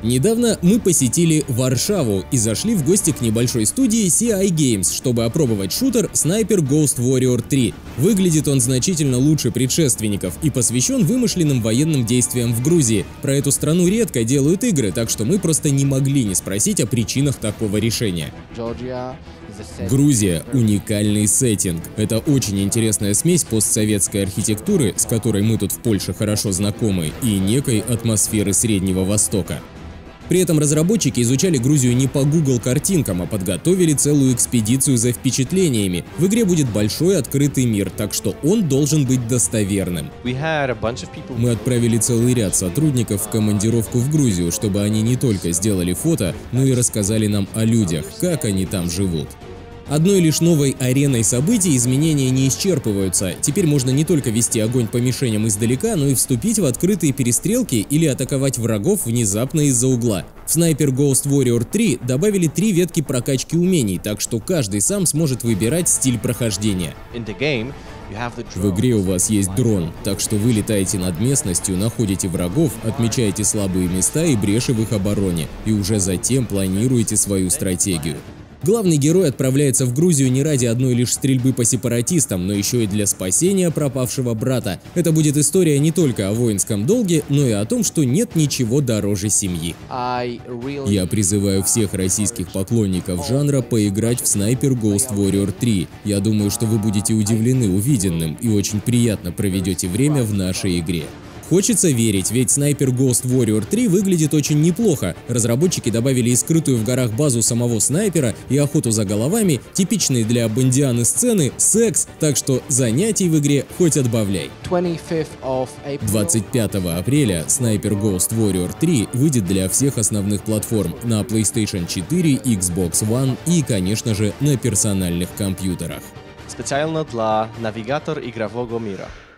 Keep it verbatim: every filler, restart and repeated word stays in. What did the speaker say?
Недавно мы посетили Варшаву и зашли в гости к небольшой студии си ай Games, чтобы опробовать шутер Sniper Ghost Warrior три. Выглядит он значительно лучше предшественников и посвящен вымышленным военным действиям в Грузии. Про эту страну редко делают игры, так что мы просто не могли не спросить о причинах такого решения. Грузия – уникальный сеттинг. Это очень интересная смесь постсоветской архитектуры, с которой мы тут в Польше хорошо знакомы, и некой атмосферы Среднего Востока. При этом разработчики изучали Грузию не по Google картинкам, а подготовили целую экспедицию за впечатлениями. В игре будет большой открытый мир, так что он должен быть достоверным. Мы отправили целый ряд сотрудников в командировку в Грузию, чтобы они не только сделали фото, но и рассказали нам о людях, как они там живут. Одной лишь новой ареной событий изменения не исчерпываются. Теперь можно не только вести огонь по мишеням издалека, но и вступить в открытые перестрелки или атаковать врагов внезапно из-за угла. В Sniper Ghost Warrior три добавили три ветки прокачки умений, так что каждый сам сможет выбирать стиль прохождения. В игре у вас есть дрон, так что вы летаете над местностью, находите врагов, отмечаете слабые места и бреши в их обороне, и уже затем планируете свою стратегию. Главный герой отправляется в Грузию не ради одной лишь стрельбы по сепаратистам, но еще и для спасения пропавшего брата. Это будет история не только о воинском долге, но и о том, что нет ничего дороже семьи. Я призываю всех российских поклонников жанра поиграть в Sniper Ghost Warrior три. Я думаю, что вы будете удивлены увиденным и очень приятно проведете время в нашей игре. Хочется верить, ведь Sniper Ghost Warrior три выглядит очень неплохо. Разработчики добавили и скрытую в горах базу самого снайпера, и охоту за головами, типичные для бондианы сцены, секс, так что занятий в игре хоть отбавляй. двадцать пятого апреля Sniper Ghost Warrior три выйдет для всех основных платформ на PlayStation четыре, Xbox One и, конечно же, на персональных компьютерах. Specjalno dla nawigator igrawego mira.